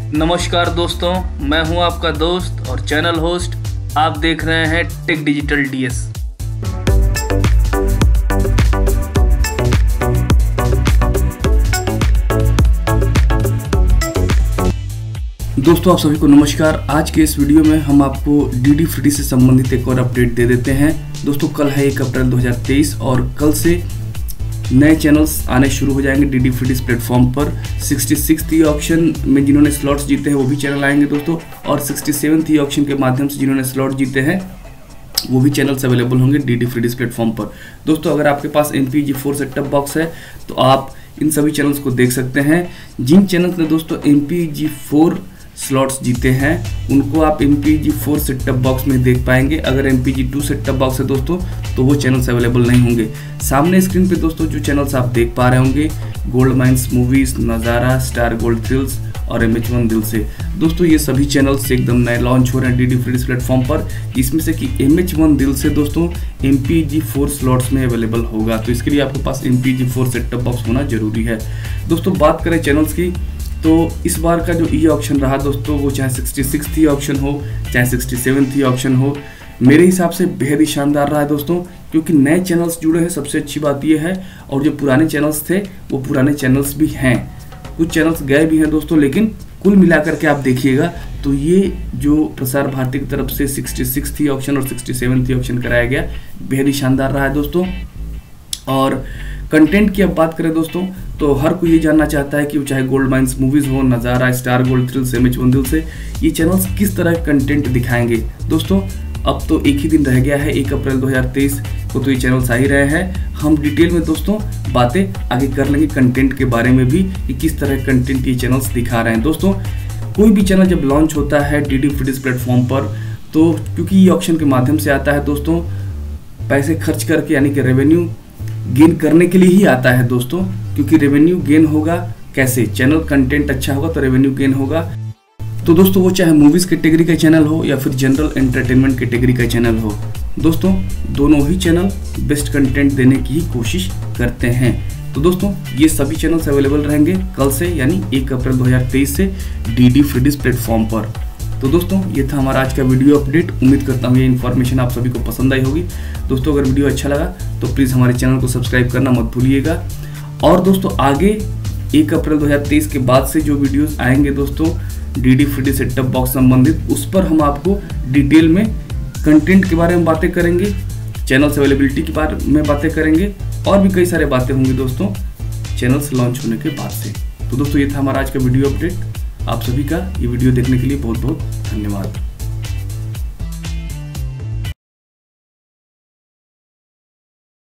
नमस्कार दोस्तों, मैं हूं आपका दोस्त और चैनल होस्ट। आप देख रहे हैं टेक डिजिटल डीएस। दोस्तों आप सभी को नमस्कार। आज के इस वीडियो में हम आपको डीडी फ्री से संबंधित एक और अपडेट दे देते हैं। दोस्तों कल है 1 अप्रैल 2023 और कल से नए चैनल्स आने शुरू हो जाएंगे डीडी फ्री प्लेटफॉर्म पर। 66th ई ऑक्शन में जिन्होंने स्लॉट्स जीते हैं वो भी चैनल आएंगे दोस्तों, और 67th ई ऑक्शन के माध्यम से जिन्होंने स्लॉट जीते हैं वो भी चैनल्स अवेलेबल होंगे डीडी फ्री प्लेटफॉर्म पर। दोस्तों अगर आपके पास MPEG-4 सेट टॉप बॉक्स है तो आप इन सभी चैनल्स को देख सकते हैं। जिन चैनल्स ने दोस्तों MPEG-4 स्लॉट्स जीते हैं उनको आप MPEG-4 सेट टॉप बॉक्स में देख पाएंगे। अगर MPEG-2 सेट टॉप बॉक्स है दोस्तों तो वो चैनल्स अवेलेबल नहीं होंगे। सामने स्क्रीन पे दोस्तों जो चैनल्स आप देख पा रहे होंगे, Gold Mines Movies, Nazara, Star Gold Thrills और MH1 दिल से। दोस्तों ये सभी चैनल्स एकदम नए लॉन्च हो रहे हैं डीडी फ्री प्लेटफॉर्म पर। इसमें से कि MH1 दिल से दोस्तों MPEG-4 स्लॉट्स में अवेलेबल होगा, तो इसके लिए आपके पास MPEG-4 सेट टॉप बॉक्स होना जरूरी है। दोस्तों बात करें चैनल्स की तो इस बार का जो ई ऑक्शन रहा दोस्तों, वो चाहे 66th ई ऑक्शन हो चाहे 67th ई ऑक्शन हो, मेरे हिसाब से बेहद ही शानदार रहा है दोस्तों, क्योंकि नए चैनल्स जुड़े हैं। सबसे अच्छी बात यह है, और जो पुराने चैनल्स थे वो पुराने चैनल्स भी हैं। कुछ चैनल्स गए भी हैं दोस्तों, लेकिन कुल मिलाकर के आप देखिएगा तो ये जो प्रसार भारती की तरफ से 66th ई ऑक्शन और 67th ई ऑक्शन कराया गया बेहद ही शानदार रहा है दोस्तों। और कंटेंट की अब बात करें दोस्तों तो हर कोई ये जानना चाहता है कि चाहे गोल्ड माइंस मूवीज हो, नज़ारा, स्टार गोल्ड थ्रिल्स, MH1 दिल से, ये चैनल्स किस तरह कंटेंट दिखाएंगे। दोस्तों अब तो एक ही दिन रह गया है, 1 अप्रैल 2023 को तो ये चैनल्स आ ही रहे हैं। हम डिटेल में दोस्तों बातें आगे कर लेंगे कंटेंट के बारे में भी कि किस तरह कंटेंट ये चैनल्स दिखा रहे हैं। दोस्तों कोई भी चैनल जब लॉन्च होता है डीडी फ्री प्लेटफॉर्म पर तो क्योंकि ये ऑक्शन के माध्यम से आता है दोस्तों, पैसे खर्च करके यानी कि रेवेन्यू गेन करने के लिए ही आता है दोस्तों, क्योंकि रेवेन्यू गेन होगा कैसे, चैनल कंटेंट अच्छा होगा तो रेवेन्यू गेन होगा। तो दोस्तों वो चाहे मूवीज कैटेगरी का चैनल हो या फिर जनरल एंटरटेनमेंट कैटेगरी का चैनल हो, दोस्तों दोनों ही चैनल बेस्ट कंटेंट देने की ही कोशिश करते हैं। तो दोस्तों ये सभी चैनल्स अवेलेबल रहेंगे कल से यानी 1 अप्रैल 2023 से डीडी फ्री प्लेटफॉर्म पर। तो दोस्तों ये था हमारा आज का वीडियो अपडेट। उम्मीद करता हूँ ये इन्फॉर्मेशन आप सभी को पसंद आई होगी। दोस्तों अगर वीडियो अच्छा लगा तो प्लीज़ हमारे चैनल को सब्सक्राइब करना मत भूलिएगा। और दोस्तों आगे 1 अप्रैल 2023 के बाद से जो वीडियोस आएंगे दोस्तों DD free set top box संबंधित, उस पर हम आपको डिटेल में कंटेंट के बारे में बातें करेंगे, चैनल्स अवेलेबिलिटी के बारे में बातें करेंगे और भी कई सारे बातें होंगी दोस्तों चैनल्स लॉन्च होने के बाद से। तो दोस्तों ये था हमारा आज का वीडियो अपडेट। आप सभी का ये वीडियो देखने के लिए बहुत बहुत धन्यवाद।